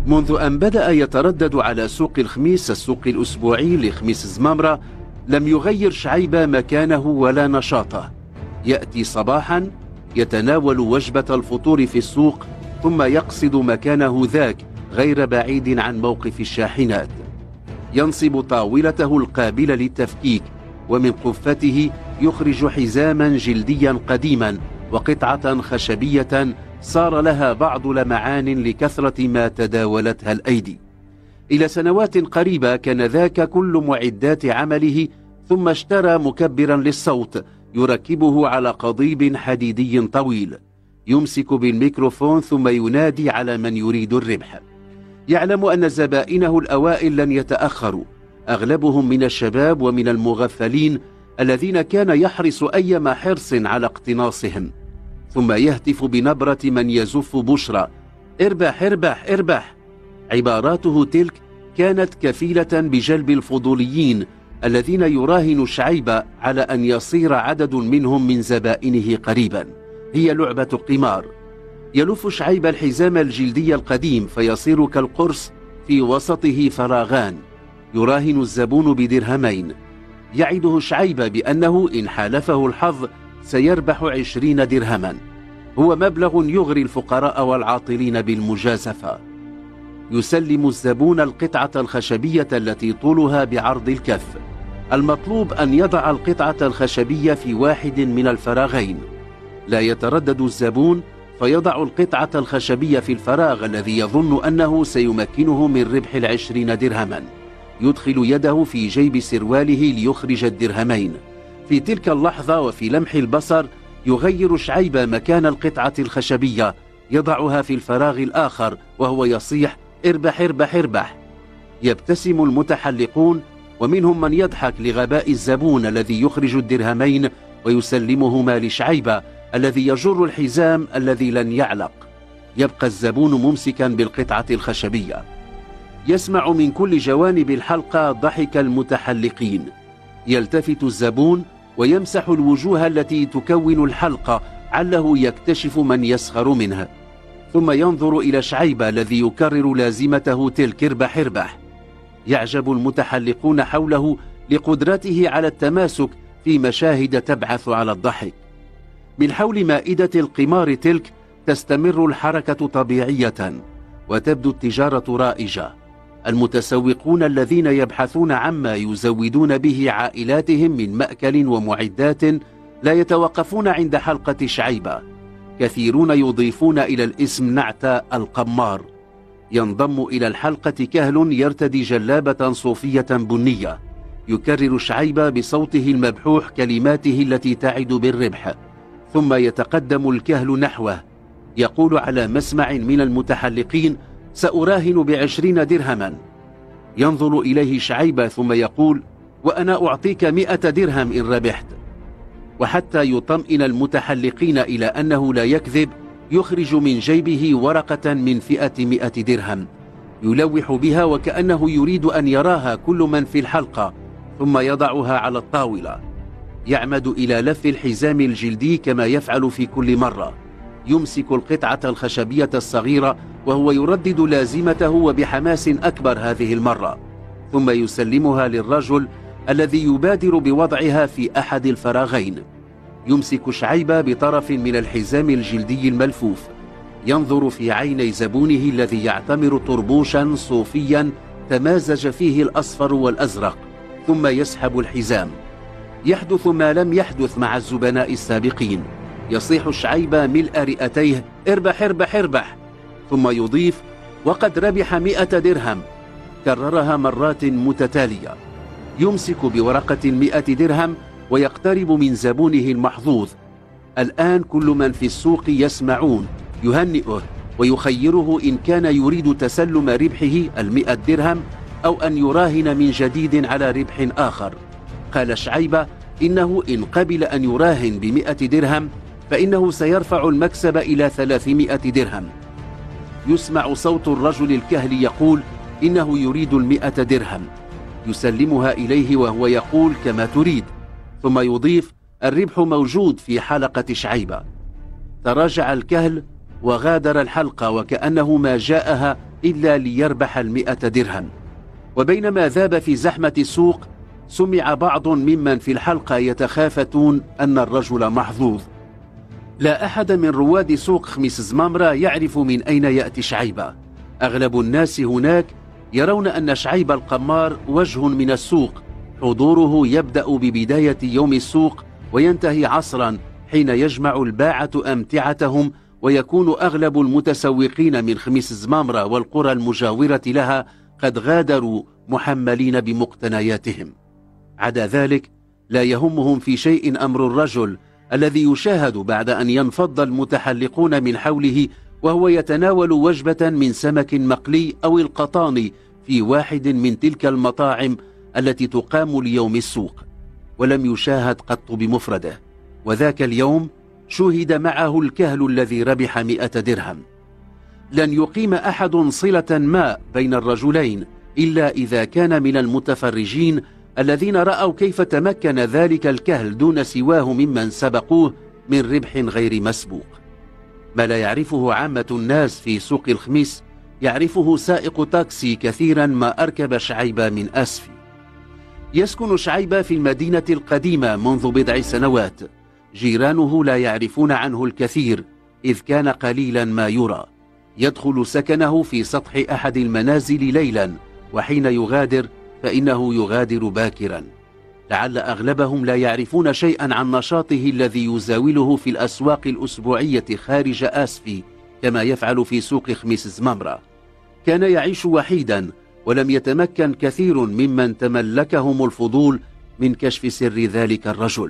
منذ أن بدأ يتردد على سوق الخميس، السوق الأسبوعي لخميس زمامرة، لم يغير شعيبة مكانه ولا نشاطه. يأتي صباحا يتناول وجبة الفطور في السوق، ثم يقصد مكانه ذاك غير بعيد عن موقف الشاحنات. ينصب طاولته القابلة للتفكيك، ومن قفته يخرج حزاما جلديا قديما وقطعة خشبية صار لها بعض لمعان لكثرة ما تداولتها الأيدي. إلى سنوات قريبة كان ذاك كل معدات عمله، ثم اشترى مكبرا للصوت يركبه على قضيب حديدي طويل. يمسك بالميكروفون ثم ينادي على من يريد الربح. يعلم أن زبائنه الأوائل لن يتأخروا، أغلبهم من الشباب ومن المغفلين الذين كان يحرص أيما حرص على اقتناصهم. ثم يهتف بنبرة من يزف بشرى: اربح اربح اربح. عباراته تلك كانت كفيلة بجلب الفضوليين الذين يراهن شعيبة على أن يصير عدد منهم من زبائنه قريبا. هي لعبة قمار. يلف شعيبة الحزام الجلدي القديم فيصير كالقرص في وسطه فراغان. يراهن الزبون بدرهمين. يعده شعيبة بأنه إن حالفه الحظ سيربح 20 درهما. هو مبلغ يغري الفقراء والعاطلين بالمجازفة. يسلم الزبون القطعة الخشبية التي طولها بعرض الكف. المطلوب أن يضع القطعة الخشبية في واحد من الفراغين. لا يتردد الزبون فيضع القطعة الخشبية في الفراغ الذي يظن أنه سيمكنه من ربح 20 درهما. يدخل يده في جيب سرواله ليخرج الدرهمين. في تلك اللحظة وفي لمح البصر يغير شعيبة مكان القطعة الخشبية، يضعها في الفراغ الآخر وهو يصيح: اربح اربح اربح. يبتسم المتحلقون، ومنهم من يضحك لغباء الزبون الذي يخرج الدرهمين ويسلمهما لشعيبة الذي يجر الحزام الذي لن يعلق. يبقى الزبون ممسكا بالقطعة الخشبية. يسمع من كل جوانب الحلقة ضحك المتحلقين. يلتفت الزبون ويمسح الوجوه التي تكون الحلقة عله يكتشف من يسخر منها، ثم ينظر إلى شعيبة الذي يكرر لازمته تلك: اربح اربح. يعجب المتحلقون حوله لقدرته على التماسك في مشاهد تبعث على الضحك. من حول مائدة القمار تلك تستمر الحركة طبيعية، وتبدو التجارة رائجة. المتسوقون الذين يبحثون عما يزودون به عائلاتهم من مأكل ومعدات لا يتوقفون عند حلقة شعيبة. كثيرون يضيفون إلى الاسم نعت القمار. ينضم إلى الحلقة كهل يرتدي جلابة صوفية بنية. يكرر شعيبة بصوته المبحوح كلماته التي تعد بالربح، ثم يتقدم الكهل نحوه. يقول على مسمع من المتحلقين: سأراهن ب20 درهما. ينظر إليه شعيبة ثم يقول: وأنا أعطيك 100 درهم إن ربحت. وحتى يطمئن المتحلقين إلى أنه لا يكذب، يخرج من جيبه ورقة من فئة 100 درهم، يلوح بها وكأنه يريد أن يراها كل من في الحلقة، ثم يضعها على الطاولة. يعمد إلى لف الحزام الجلدي كما يفعل في كل مرة. يمسك القطعة الخشبية الصغيرة وهو يردد لازمته وبحماس أكبر هذه المرة، ثم يسلمها للرجل الذي يبادر بوضعها في أحد الفراغين. يمسك شعيبة بطرف من الحزام الجلدي الملفوف. ينظر في عيني زبونه الذي يعتمر طربوشا صوفيا تمازج فيه الأصفر والأزرق، ثم يسحب الحزام. يحدث ما لم يحدث مع الزبناء السابقين. يصيح شعيبة ملء رئتيه: اربح اربح اربح. ثم يضيف: وقد ربح 100 درهم. كررها مرات متتالية. يمسك بورقة 100 درهم ويقترب من زبونه المحظوظ. الآن كل من في السوق يسمعون، يهنئه ويخيره إن كان يريد تسلم ربحه 100 درهم أو أن يراهن من جديد على ربح آخر. قال شعيبة إنه إن قبل أن يراهن ب100 درهم فإنه سيرفع المكسب إلى 300 درهم. يسمع صوت الرجل الكهل يقول إنه يريد 100 درهم. يسلمها إليه وهو يقول: كما تريد. ثم يضيف: الربح موجود في حلقة شعيبة. تراجع الكهل وغادر الحلقة وكأنه ما جاءها إلا ليربح 100 درهم. وبينما ذاب في زحمة السوق، سمع بعض ممن في الحلقة يتخافتون أن الرجل محظوظ. لا أحد من رواد سوق خميس زمامرة يعرف من أين يأتي شعيبة. أغلب الناس هناك يرون أن شعيب القمار وجه من السوق، حضوره يبدأ ببداية يوم السوق وينتهي عصرا حين يجمع الباعة أمتعتهم، ويكون أغلب المتسوقين من خميس زمامرة والقرى المجاورة لها قد غادروا محملين بمقتنياتهم. عدا ذلك لا يهمهم في شيء أمر الرجل الذي يشاهد بعد أن ينفض المتحلقون من حوله وهو يتناول وجبة من سمك مقلي أو القطان في واحد من تلك المطاعم التي تقام ليوم السوق، ولم يشاهد قط بمفرده. وذاك اليوم شوهد معه الكهل الذي ربح 100 درهم. لن يقيم أحد صلة ما بين الرجلين إلا إذا كان من المتفرجين الذين رأوا كيف تمكن ذلك الكهل دون سواه ممن سبقوه من ربح غير مسبوق. ما لا يعرفه عامة الناس في سوق الخميس يعرفه سائق تاكسي كثيرا ما أركب شعيبة من أسفي. يسكن شعيبة في المدينة القديمة منذ بضع سنوات. جيرانه لا يعرفون عنه الكثير إذ كان قليلا ما يرى. يدخل سكنه في سطح أحد المنازل ليلا، وحين يغادر فإنه يغادر باكرا. لعل أغلبهم لا يعرفون شيئا عن نشاطه الذي يزاوله في الأسواق الأسبوعية خارج آسفي كما يفعل في سوق خميس زمامرة. كان يعيش وحيدا، ولم يتمكن كثير ممن تملكهم الفضول من كشف سر ذلك الرجل.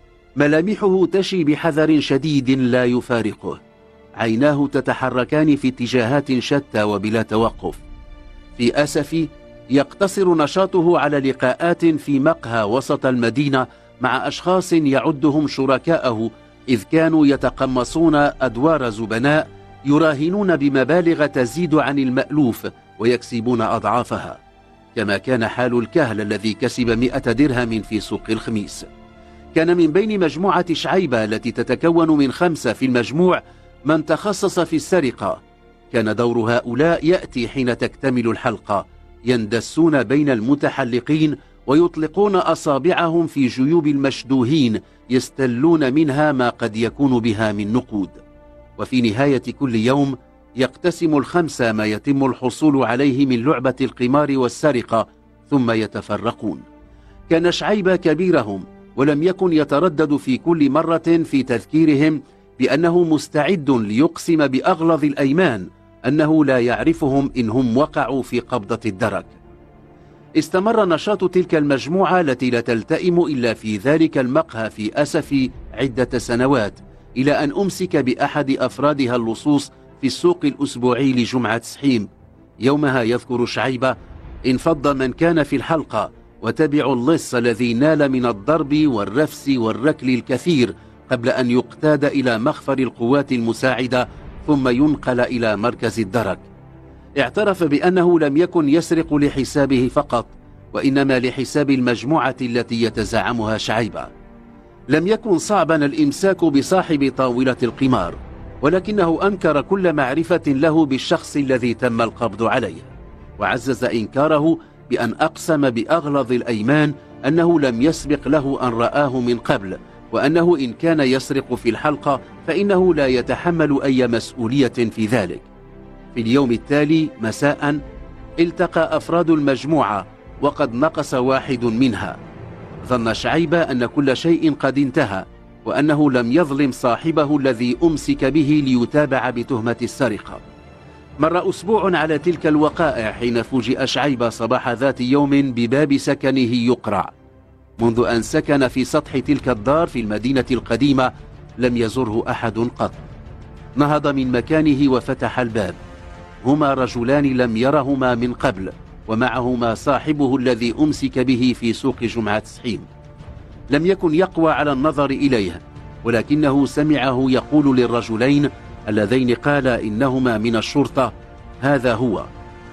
ملامحه تشي بحذر شديد لا يفارقه، عيناه تتحركان في اتجاهات شتى وبلا توقف. في آسفي يقتصر نشاطه على لقاءات في مقهى وسط المدينة مع أشخاص يعدهم شركاءه، إذ كانوا يتقمصون أدوار زبناء يراهنون بمبالغ تزيد عن المألوف ويكسبون أضعافها، كما كان حال الكهل الذي كسب 100 درهم في سوق الخميس. كان من بين مجموعة شعيبة التي تتكون من 5 في المجموع من تخصص في السرقة. كان دور هؤلاء يأتي حين تكتمل الحلقة، يندسون بين المتحلقين ويطلقون أصابعهم في جيوب المشدوهين يستلون منها ما قد يكون بها من نقود. وفي نهاية كل يوم يقتسم ال5 ما يتم الحصول عليه من لعبة القمار والسرقة ثم يتفرقون. كان شعيبة كبيرهم، ولم يكن يتردد في كل مرة في تذكيرهم بأنه مستعد ليقسم بأغلظ الأيمان أنه لا يعرفهم إن هم وقعوا في قبضة الدرك. استمر نشاط تلك المجموعة التي لا تلتئم إلا في ذلك المقهى في آسفي عدة سنوات، إلى أن أمسك بأحد أفرادها اللصوص في السوق الأسبوعي لجمعة سحيم. يومها يذكر شعيبة انفض من كان في الحلقة وتبعوا اللص الذي نال من الضرب والرفس والركل الكثير قبل أن يقتاد إلى مخفر القوات المساعدة ثم ينقل إلى مركز الدرك. اعترف بأنه لم يكن يسرق لحسابه فقط، وإنما لحساب المجموعة التي يتزعمها شعيبة. لم يكن صعبا الإمساك بصاحب طاولة القمار، ولكنه أنكر كل معرفة له بالشخص الذي تم القبض عليه، وعزز إنكاره بأن أقسم بأغلظ الأيمان أنه لم يسبق له أن رآه من قبل، وأنه إن كان يسرق في الحلقة فإنه لا يتحمل أي مسؤولية في ذلك. في اليوم التالي مساء التقى أفراد المجموعة وقد نقص واحد منها. ظن شعيبة أن كل شيء قد انتهى، وأنه لم يظلم صاحبه الذي أمسك به ليتابع بتهمة السرقة. مر أسبوع على تلك الوقائع حين فوجئ شعيبة صباح ذات يوم بباب سكنه يقرع. منذ أن سكن في سطح تلك الدار في المدينة القديمة لم يزره أحد قط. نهض من مكانه وفتح الباب. هما رجلان لم يرهما من قبل، ومعهما صاحبه الذي أمسك به في سوق جمعة سحيم. لم يكن يقوى على النظر إليه، ولكنه سمعه يقول للرجلين اللذين قال إنهما من الشرطة: هذا هو.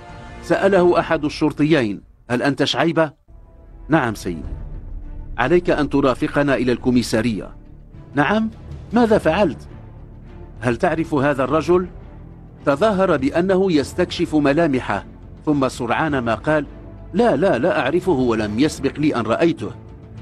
سأله أحد الشرطيين: هل أنت شعيبة؟ نعم سيدي. عليك أن ترافقنا إلى الكوميسارية. نعم، ماذا فعلت؟ هل تعرف هذا الرجل؟ تظاهر بأنه يستكشف ملامحه، ثم سرعان ما قال: لا أعرفه ولم يسبق لي أن رأيته.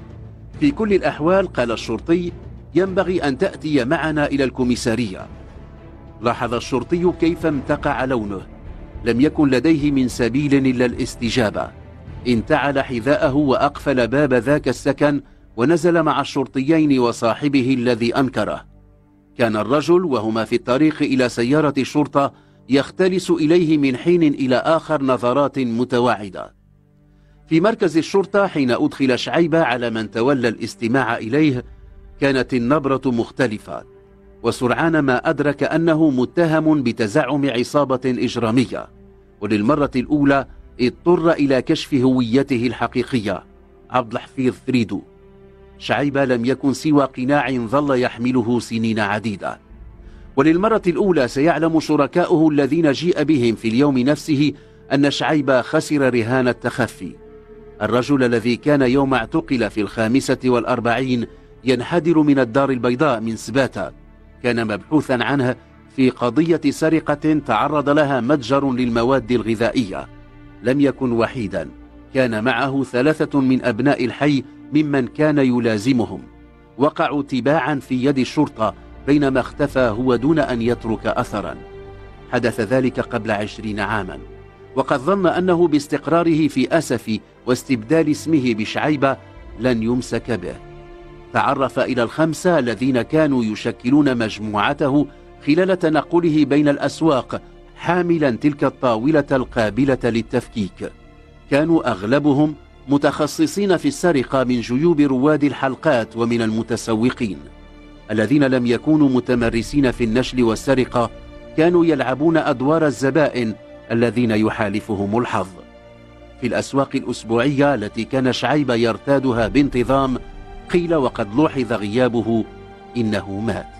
في كل الأحوال، قال الشرطي، ينبغي أن تأتي معنا إلى الكوميسارية. لاحظ الشرطي كيف امتقع لونه، لم يكن لديه من سبيل إلا الاستجابة. انتعل حذاءه وأقفل باب ذاك السكن ونزل مع الشرطيين وصاحبه الذي أنكره. كان الرجل وهما في الطريق إلى سيارة الشرطة يختلس إليه من حين إلى آخر نظرات متواعدة. في مركز الشرطة حين أدخل شعيبة على من تولى الاستماع إليه كانت النبرة مختلفة، وسرعان ما أدرك أنه متهم بتزعم عصابة إجرامية، وللمرة الأولى اضطر إلى كشف هويته الحقيقية: عبد الحفيظ فريدو. شعيبة لم يكن سوى قناع ظل يحمله سنين عديدة، وللمرة الأولى سيعلم شركاؤه الذين جيء بهم في اليوم نفسه أن شعيبة خسر رهان التخفي. الرجل الذي كان يوم اعتقل في 45 ينحدر من الدار البيضاء من سباتة كان مبحوثا عنه في قضية سرقة تعرض لها متجر للمواد الغذائية. لم يكن وحيدا، كان معه 3 من أبناء الحي ممن كان يلازمهم، وقعوا تباعا في يد الشرطة بينما اختفى هو دون أن يترك أثرا. حدث ذلك قبل 20 عاما، وقد ظن أنه باستقراره في أسفي واستبدال اسمه بشعيبة لن يمسك به. تعرف إلى ال5 الذين كانوا يشكلون مجموعته خلال تنقله بين الأسواق حاملا تلك الطاولة القابلة للتفكيك. كانوا أغلبهم متخصصين في السرقة من جيوب رواد الحلقات ومن المتسوقين. الذين لم يكونوا متمرسين في النشل والسرقة كانوا يلعبون أدوار الزبائن الذين يحالفهم الحظ. في الأسواق الأسبوعية التي كان شعيبة يرتادها بانتظام قيل وقد لوحظ غيابه إنه مات.